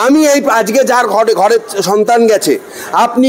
আমি এই আজকে যার ঘরে সন্তান গেছে, আপনি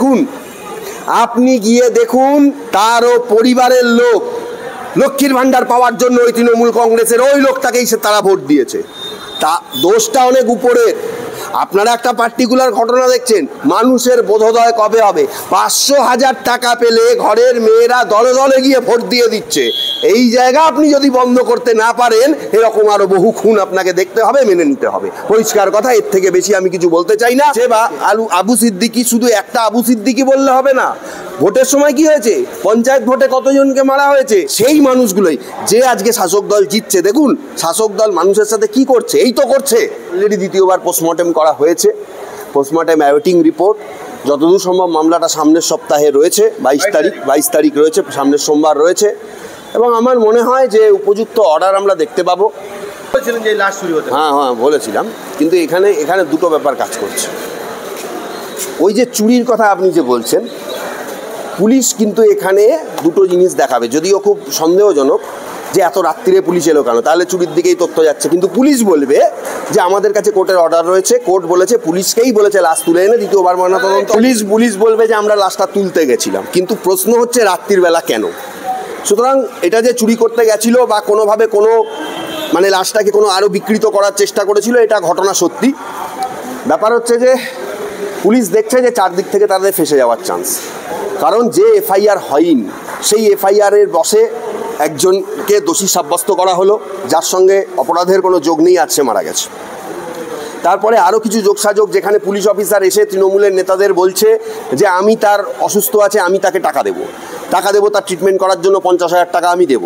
গিয়ে দেখুন তারও পরিবারের লোক লক্ষ্মীর ভান্ডার পাওয়ার জন্য ওই তৃণমূল কংগ্রেসের ওই লোকটাকেই তারা ভোট দিয়েছে। তা দোষটা অনেক উপরের। আপনারা একটা পার্টিকুলার ঘটনা দেখছেন, মানুষের বোধোদয় কবে হবে? 500,000 টাকা পেলে ঘরের মেয়েরা দলে দলে গিয়ে ভোট দিয়ে দিচ্ছে। এই জায়গা আপনি যদি বন্ধ করতে না পারেন, এরকম আরো বহু খুন আপনাকে দেখতে হবে, মেনে নিতে হবে। পরিষ্কার কথা, এর থেকে বেশি আমি কিছু বলতে চাই না। যে বা আবু সিদ্দিকী, শুধু একটা আবু সিদ্দিকী বললে হবে না। ভোটের সময় কি হয়েছে, পঞ্চায়েত ভোটে কতজনকে মারা হয়েছে, সেই মানুষগুলোই যে আজকে শাসক দল জিতছে। দেখুন শাসক দল মানুষের সাথে কি করছে, এই তো করছে। অলরেডি দ্বিতীয়বার পোস্টমর্টেম করা হয়েছে। Postmortem awaiting report. যতদূর সম্ভব মামলাটা সামনের সপ্তাহে রয়েছে, 22 তারিখ রয়েছে, সামনের সোমবার রয়েছে। এবং আমার মনে হয় যে উপযুক্ত অর্ডার আমরা দেখতে পাবো। হ্যাঁ বলেছিলাম, কিন্তু এখানে দুটো ব্যাপার কাজ করছে। ওই যে চুরির কথা আপনি যে বলছেন, পুলিশ কিন্তু এখানে দুটো জিনিস দেখাবে। যদিও খুব সন্দেহজনক যে এত রাত্রিরে পুলিশ এলো কেন, তাহলে চুরির দিকেই তথ্য যাচ্ছে। কিন্তু পুলিশ বলবে যে আমাদের কাছে কোর্টের অর্ডার রয়েছে, কোর্ট বলেছে, পুলিশকেই বলেছে লাশ তুলে এনে দ্বিতীয়বার ময়নাতদন্ত। পুলিশ বলবে যে আমরা লাশটা তুলতে গেছিলাম। কিন্তু প্রশ্ন হচ্ছে রাত্রির বেলা কেন? সুতরাং এটা যে চুরি করতে গেছিল বা কোনোভাবে মানে লাশটাকে আরও বিকৃত করার চেষ্টা করেছিল, এটা ঘটনা সত্যি। ব্যাপার হচ্ছে যে পুলিশ দেখছে যে চারদিক থেকে তাদের ফেঁসে যাওয়ার চান্স। কারণ যে এফআইআর হয়নি, সেই এফআইআরের বসে একজনকে দোষী সাব্যস্ত করা হলো, যার সঙ্গে অপরাধের কোনো যোগ নেই, আজকে মারা গেছে। তারপরে আরও কিছু যোগসাযোগ, যেখানে পুলিশ অফিসার এসে তৃণমূলের নেতাদের বলছে যে আমি তার অসুস্থ আছে, আমি তাকে টাকা দেবো তার ট্রিটমেন্ট করার জন্য 50,000 টাকা আমি দেবো।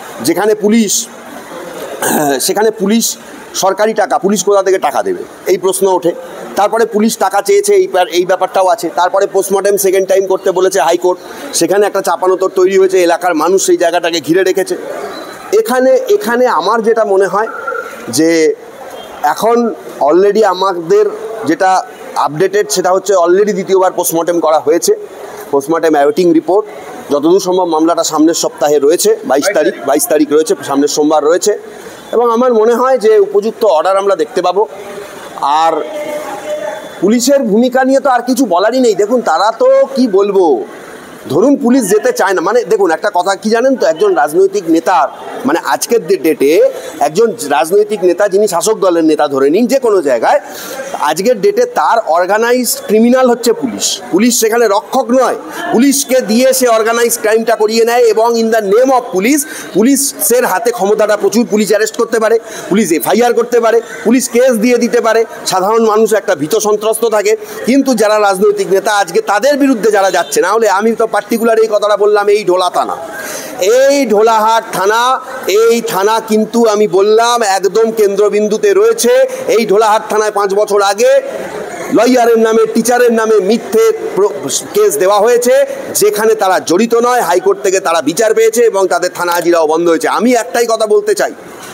সেখানে পুলিশ সরকারি টাকা, পুলিশ কোথা থেকে টাকা দেবে, এই প্রশ্ন ওঠে। তারপরে পুলিশ টাকা চেয়েছে, এই ব্যাপারটাও আছে। তারপরে পোস্টমর্টেম সেকেন্ড টাইম করতে বলেছে হাইকোর্ট, সেখানে একটা চাপানোতর তৈরি হয়েছে, এলাকার মানুষ সেই জায়গাটাকে ঘিরে রেখেছে। এখানে আমার যেটা মনে হয় যে এখন অলরেডি আমাদের যেটা আপডেটেড, সেটা হচ্ছে অলরেডি দ্বিতীয়বার পোস্টমর্টেম করা হয়েছে। Postmortem awaiting report. যতদূর সম্ভব মামলাটা সামনের সপ্তাহে রয়েছে, 22 তারিখ রয়েছে, সামনের সোমবার রয়েছে। এবং আমার মনে হয় যে উপযুক্ত অর্ডার আমরা দেখতে পাবো। আর পুলিশের ভূমিকা নিয়ে তো আর কিছু বলারই নেই। দেখুন তারা তো কি বলবো, ধরুন পুলিশ যেতে চায় না, মানে দেখুন একটা কথা কি জানেন তো, একজন রাজনৈতিক নেতার মানে আজকের ডেটে একজন রাজনৈতিক নেতা, যিনি শাসক দলের নেতা ধরে নিন যে কোনো জায়গায়, আজকের ডেটে তার অর্গানাইজড ক্রিমিনাল হচ্ছে পুলিশ সেখানে রক্ষক নয়। পুলিশকে দিয়ে সে অর্গানাইজড ক্রাইমটা করিয়ে নেয় এবং ইন দ্য নেম অফ পুলিশের হাতে ক্ষমতাটা প্রচুর। পুলিশ অ্যারেস্ট করতে পারে, পুলিশ এফআইআর করতে পারে, পুলিশ কেস দিয়ে দিতে পারে, সাধারণ মানুষ একটা ভীত সন্ত্রস্ত থাকে। কিন্তু যারা রাজনৈতিক নেতা আজকে তাদের বিরুদ্ধে যারা যাচ্ছে, না হলে আমি তো পার্টিকুলার এই কথাটা বললাম, এই ঢোলাহাট থানা, এই থানা কিন্তু আমি বললাম একদম কেন্দ্রবিন্দুতে রয়েছে। এই ঢোলাহাট থানায় 5 বছর আগে লয়ারের নামে, টিচারের নামে মিথ্যে কেস দেওয়া হয়েছে, যেখানে তারা জড়িত নয়। হাইকোর্ট থেকে তারা বিচার পেয়েছে এবং তাদের থানা হাজিরাও বন্ধ হয়েছে। আমি একটাই কথা বলতে চাই,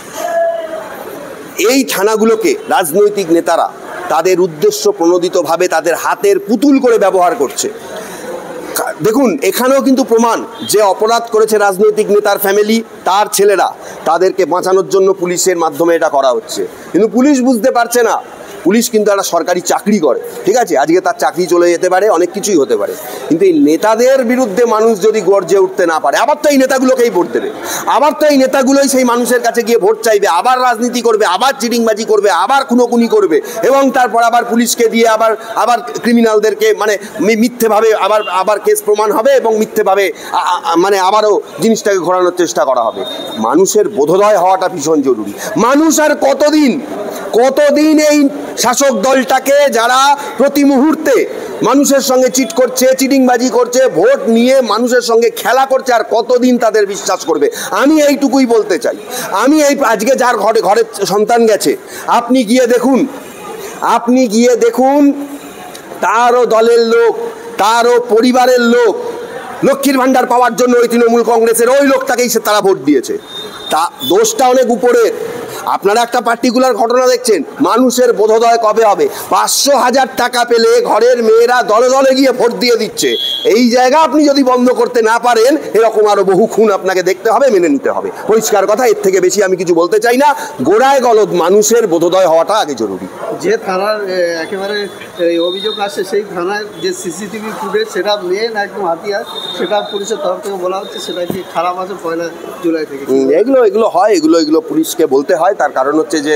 এই থানাগুলোকে রাজনৈতিক নেতারা তাদের উদ্দেশ্য প্রণোদিতভাবে তাদের হাতের পুতুল করে ব্যবহার করছে। দেখুন এখানেও কিন্তু প্রমাণ যে অপরাধ করেছে রাজনৈতিক নেতার ফ্যামিলি, তার ছেলেরা, তাদেরকে বাঁচানোর জন্য পুলিশের মাধ্যমে এটা করা হচ্ছে। কিন্তু পুলিশ বুঝতে পারছে না, পুলিশ কিন্তু একটা সরকারি চাকরি করে, ঠিক আছে, আজকে তার চাকরি চলে যেতে পারে, অনেক কিছুই হতে পারে। কিন্তু এই নেতাদের বিরুদ্ধে মানুষ যদি গর্জে উঠতে না পারে, আবার তো এই নেতাগুলোকেই ভোট দেবে, আবার তো এই নেতাগুলোই সেই মানুষের কাছে গিয়ে ভোট চাইবে, আবার রাজনীতি করবে, আবার চিটিংবাজি করবে, আবার খুনোখুনি করবে, এবং তারপর আবার পুলিশকে দিয়ে আবার ক্রিমিনালদেরকে মানে মিথ্যেভাবে আবার কেস প্রমাণ হবে এবং মিথ্যেভাবে মানে আবারও জিনিসটাকে ঘোরানোর চেষ্টা করা হবে। মানুষের বোধোদয় হওয়াটা ভীষণ জরুরি। মানুষ আর কতদিন এই শাসক দলটাকে, যারা প্রতি মুহূর্তে মানুষের সঙ্গে চিট করছে, চিটিংবাজি করছে, ভোট নিয়ে মানুষের সঙ্গে খেলা করছে, আর কতদিন তাদের বিশ্বাস করবে? আমি এইটুকুই বলতে চাই। আমি আজকে যার ঘরে সন্তান গেছে, আপনি গিয়ে দেখুন তারও দলের লোক, তারও পরিবারের লোক লক্ষ্মীর ভান্ডার পাওয়ার জন্য ওই তৃণমূল কংগ্রেসের ওই লোকটাকেই তারা ভোট দিয়েছে। তা দোষটা অনেক উপরের। আপনারা একটা পার্টিকুলার ঘটনা দেখছেন, মানুষের বোধোদয় কবে হবে? 500,000 টাকা পেলে ঘরের মেয়েরা দলে দলে গিয়ে ভোট দিয়ে দিচ্ছে। এই জায়গা আপনি যদি বন্ধ করতে না পারেন, এরকম আরো বহু খুন আপনাকে দেখতে হবে, মেনে নিতে হবে। পরিষ্কার কথা, এর থেকে বেশি আমি কিছু বলতে চাই না। গোড়ায় গলদ মানুষের বোধোদয় হওয়াটা আগে জরুরি। যে থানার একেবারে অভিযোগ আসছে, সেই থানার যে সিসিটিভি ফুটেজ, সেটা মেন একদম হাতিয়ার, সেটা পুলিশের তরফ থেকে বলা হচ্ছে সেটা কি খারাপ আছে 1 জুলাই থেকে। এগুলো হয়, এগুলো পুলিশকে বলতে হয়। তার কারণ হচ্ছে যে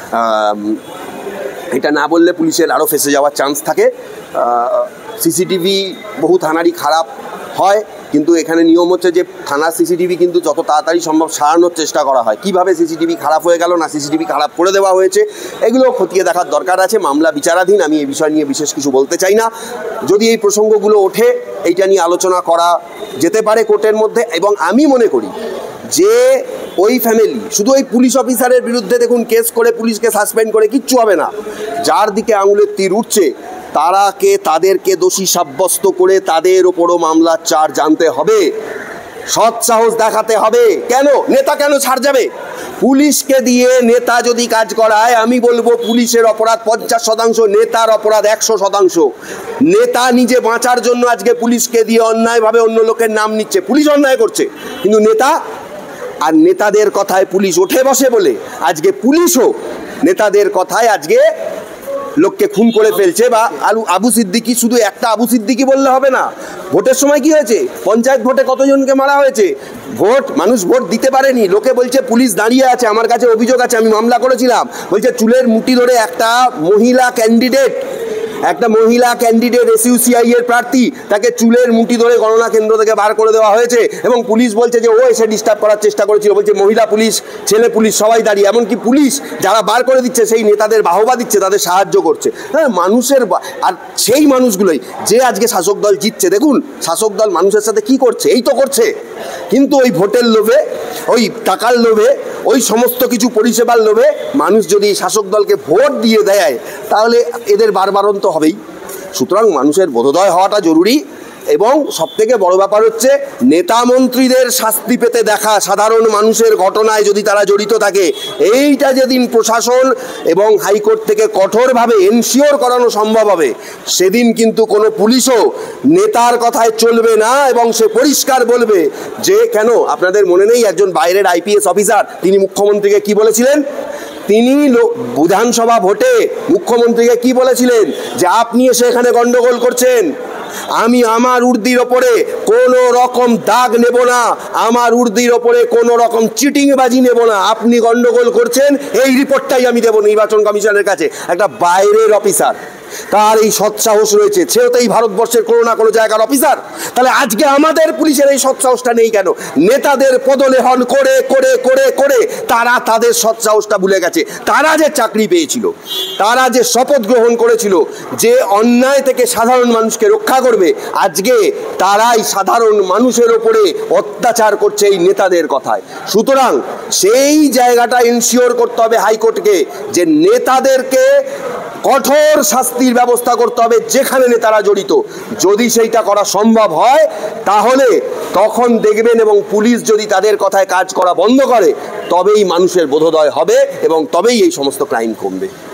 এটা না বললে পুলিশের আরও ফেঁসে যাওয়ার চান্স থাকে। সিসিটিভি বহু থানারই খারাপ হয়, কিন্তু এখানে নিয়ম হচ্ছে যে থানার সিসিটিভি কিন্তু যত তাড়াতাড়ি সম্ভব সারানোর চেষ্টা করা হয়। কিভাবে সিসিটিভি খারাপ হয়ে গেল, না সিসিটিভি খারাপ করে দেওয়া হয়েছে, এগুলো খতিয়ে দেখার দরকার আছে। মামলা বিচারাধীন, আমি এই বিষয় নিয়ে বিশেষ কিছু বলতে চাই না। যদি এই প্রসঙ্গগুলো ওঠে, এইটা নিয়ে আলোচনা করা যেতে পারে কোর্টের মধ্যে। এবং আমি মনে করি যে ওই ফ্যামিলি, শুধু ওই পুলিশ অফিসারের বিরুদ্ধে দেখুন কেস করে পুলিশকে সাসপেন্ড করে কিচ্ছু হবে না। যার দিকে আঙুলের তীর উঠছে তাদেরকে দোষী সাব্যস্ত করে তাদের ওপরও মামলার চার্জ জানতে হবে, সৎ সাহস দেখাতে হবে। কেন নেতা কেন ছাড় যাবে? পুলিশকে দিয়ে নেতা যদি কাজ করায়, আমি বলবো পুলিশের অপরাধ 50%, নেতার অপরাধ 100%। নেতা নিজে বাঁচার জন্য আজকে পুলিশকে দিয়ে অন্যায়ভাবে অন্য লোকের নাম নিচ্ছে, পুলিশ অন্যায় করছে, কিন্তু নেতা আর নেতাদের কথায় পুলিশ ওঠে বসে বলে আজকে পুলিশও নেতাদের কথায় আজকে লোককে খুন করে ফেলছে। বা আবু সিদ্দিকি, শুধু একটা আবু সিদ্দিকি বললে হবে না। ভোটের সময় কি হয়েছে? পঞ্চায়েত ভোটে কতজনকে মারা হয়েছে? মানুষ ভোট দিতে পারেনি, লোকে বলছে পুলিশ দাঁড়িয়ে আছে। আমার কাছে অভিযোগ আছে, আমি মামলা করেছিলাম। বলছে চুলের মুঠি ধরে একটা মহিলা ক্যান্ডিডেট SUCI এর প্রার্থী, তাকে চুলের মুঠি ধরে গণনা কেন্দ্র থেকে বার করে দেওয়া হয়েছে। এবং পুলিশ বলছে যে ও এসে ডিস্টার্ব করার চেষ্টা করেছিল। বলছে মহিলা পুলিশ, ছেলে পুলিশ সবাই দাঁড়িয়ে। এমনকি পুলিশ যারা বার করে দিচ্ছে সেই নেতাদের বাহবা দিচ্ছে, তাদের সাহায্য করছে। হ্যাঁ, মানুষের আর সেই মানুষগুলোই যে আজকে শাসক দল জিতছে। দেখুন শাসক দল মানুষের সাথে কি করছে, এই তো করছে। কিন্তু ওই ভোটের লোভে, ওই টাকার লোভে, ওই সমস্ত কিছু পরিষেবার লোভে মানুষ যদি শাসক দলকে ভোট দিয়ে দেয়, তাহলে এদের বারবারন্ত হবেই। সুতরাং মানুষের বোধোদয় হওয়াটা জরুরি। এবং সবথেকে বড় ব্যাপার হচ্ছে নেতা মন্ত্রীদের শাস্তি পেতে দেখা সাধারণ মানুষের ঘটনায় যদি তারা জড়িত থাকে, এইটা যেদিন প্রশাসন এবং হাইকোর্ট থেকে কঠোরভাবে এনশিওর করানো সম্ভব হবে, সেদিন কিন্তু কোনো পুলিশও নেতার কথায় চলবে না। এবং সে পরিষ্কার বলবে যে কেন আপনাদের মনে নেই একজন বাইরের IPS অফিসার, তিনি মুখ্যমন্ত্রীকে কি বলেছিলেন? তিনি বিধানসভা ভোটে মুখ্যমন্ত্রীকে কি বলেছিলেন? যে আপনি এসে এখানে গন্ডগোল করছেন, আমি আমার উর্দির ওপরে কোনো রকম দাগ নেব না, আমার উর্দির ওপরে কোনো রকম চিটিংবাজি নেব না, আপনি গন্ডগোল করছেন এই রিপোর্টটাই আমি দেবো নির্বাচন কমিশনের কাছে। একটা বাইরের অফিসার, তার এই সৎসাহস রয়েছে, সেও তো এই ভারতবর্ষের কোনো না কোনো জায়গার অফিসার। তাহলে আজকে আমাদের পুলিশের এই সৎসাহসটা নেই কেন? নেতাদের পদলেহন করে করে করে করে তারা তাদের সৎসাহসটা ভুলে গেছে। তারা যে চাকরি পেয়েছিল, তারা যে শপথ গ্রহণ করেছিল যে অন্যায় থেকে সাধারণ মানুষকে রক্ষা করবে, আজকে তারাই সাধারণ মানুষের ওপরে অত্যাচার করছে এই নেতাদের কথায়। সুতরাং সেই জায়গাটা এনশিওর করতে হবে হাইকোর্টকে, যে নেতাদেরকে কঠোর শাস্তির ব্যবস্থা করতে হবে যেখানে নেতারা জড়িত। যদি সেইটা করা সম্ভব হয়, তাহলে তখন দেখবেন, এবং পুলিশ যদি তাদের কথায় কাজ করা বন্ধ করে, তবেই মানুষের বোধোদয় হবে এবং তবেই এই সমস্ত ক্রাইম কমবে।